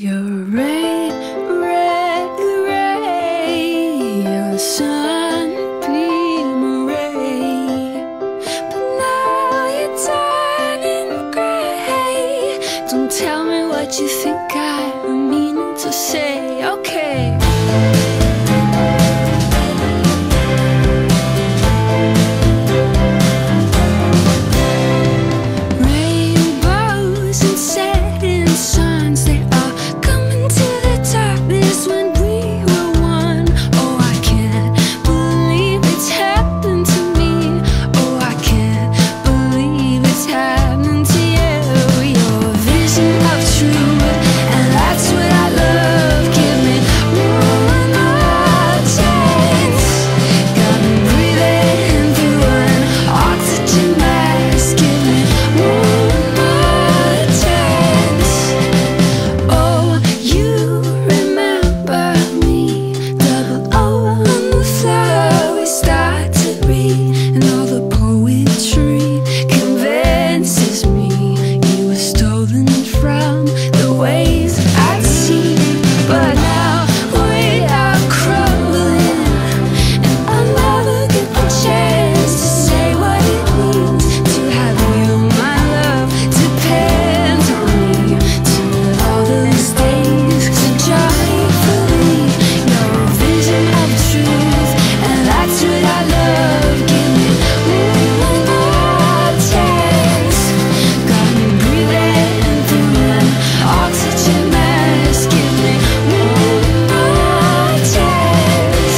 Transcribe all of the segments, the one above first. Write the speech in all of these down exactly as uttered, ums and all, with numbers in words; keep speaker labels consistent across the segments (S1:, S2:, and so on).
S1: You're ray, ray, ray. You're the sunbeam ray. But now you're turning gray. Don't tell me what you think I'm meaning to say, okay? Rainbows and setting suns, they are coming to the darkness when we were one. Oh, I can't believe it's happened to me. Oh, I can't believe it's happening to you. Your vision of truth, and that's what I love. Give me one more chance. Got me breathing through an oxygen mask. Give me one more chance. Oh, you remember me? Double O on the floor, we start to read, and all the poetry convinces me you were stolen from the waves I'd seen. But now we are crumbling, and I'll never get the chance to say what it means to have you, my love, depend on me. To all those days so joyfully, your vision of truth, and that's what I love. Give me one more chance. Got me breathing through an oxygen mask. Give me one more chance.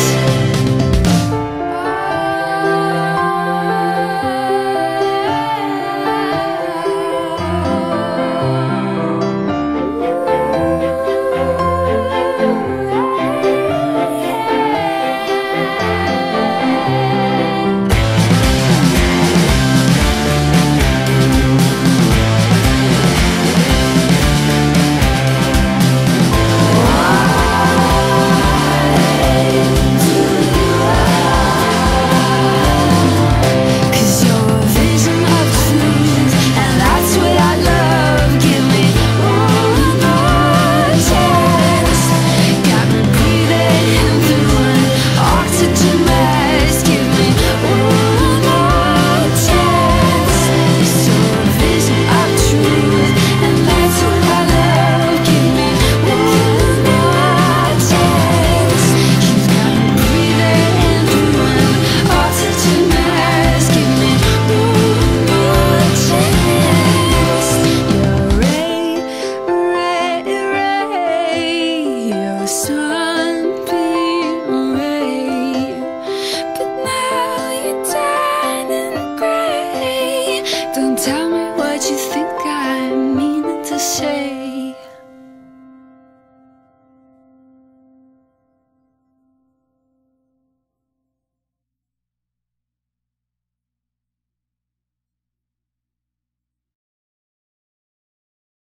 S1: Cause you're a vision of truth, and that's what I love. Give me one more chance. Got me breathing through an oxygen mask. Give me one more chance. You're a vision of truth, and that's what I love. Give me one more chance. You've got me breathing through an oxygen mask. Give me one more chance. You're ray, ray, ray. You're a sunbeam ray. But now you're turning gray. Don't tell me what you think I'm meaning to say.